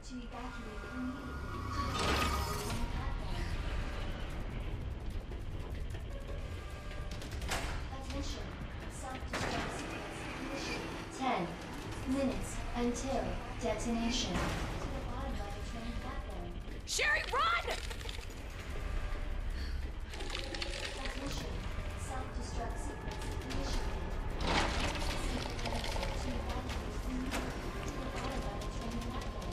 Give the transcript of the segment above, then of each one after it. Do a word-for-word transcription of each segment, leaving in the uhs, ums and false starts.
to evacuate immediately to the platform. Attention, self-destruct sequence initiated. Ten minutes until detonation. To the bottom of the train platform. Sherry, run! Attention, self-destruct sequence initiated. Secret exit to evacuate immediately to the bottom of the train platform.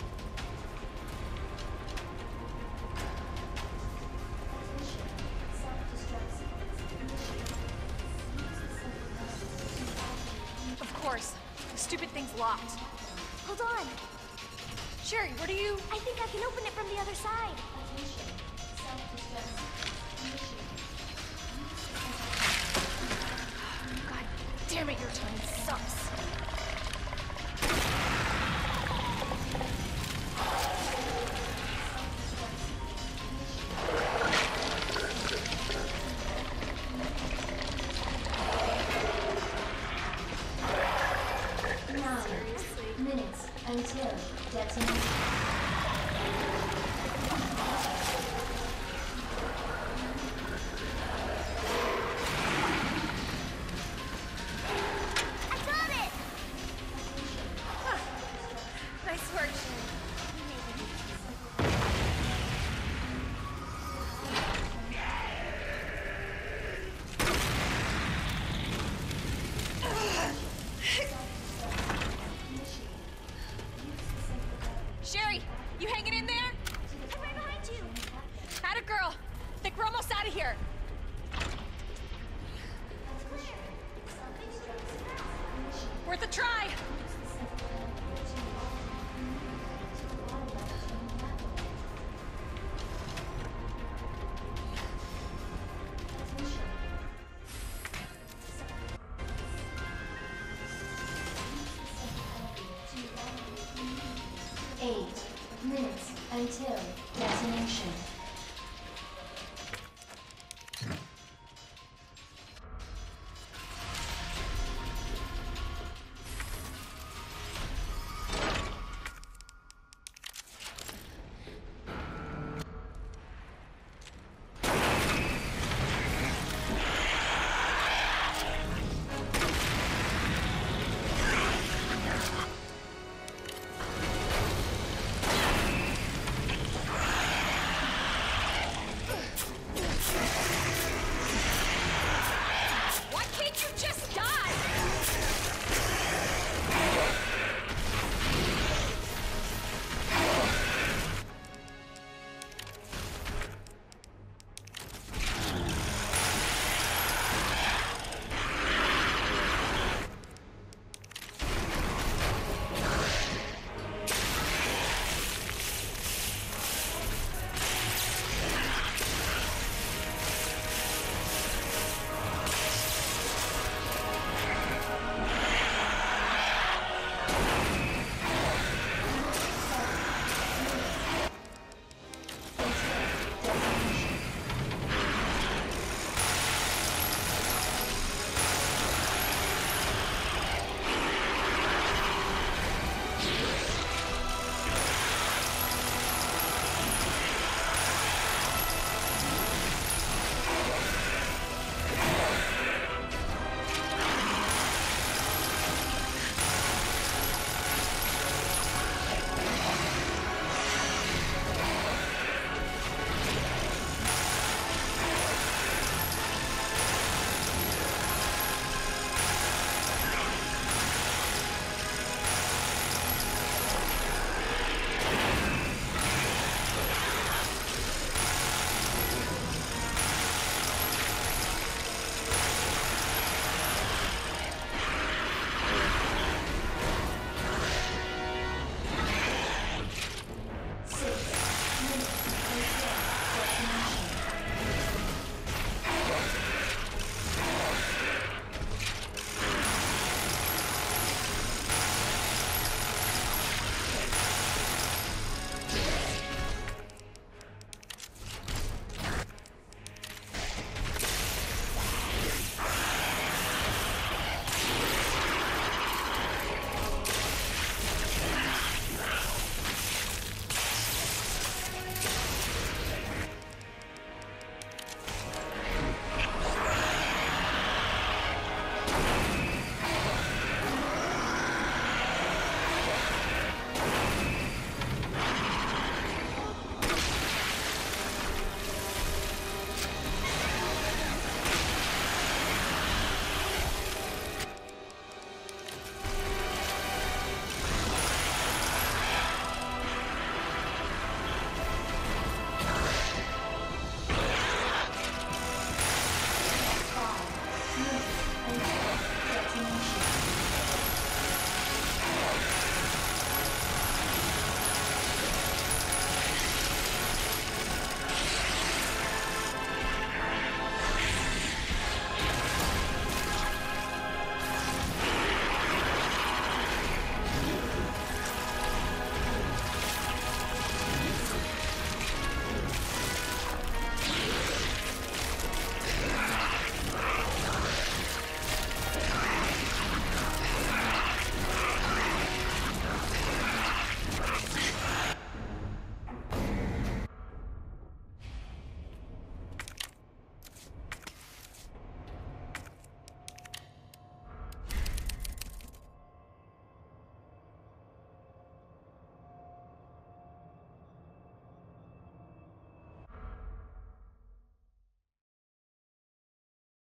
Attention, self-destruct sequence initiated. Use the secret exit to evacuate. Of course. The stupid thing's locked. Hold on. Sherry, what are you... I think I can open it from the other side. Attention, self-destruct sequence initiated. God damn it, your timing sucks. Nine minutes until detonation. I got it! Nice work, Sherry. Sherry, you hanging in there? I'm right behind you. Atta girl. Think we're almost out of here. Worth a try. Eight minutes until detonation.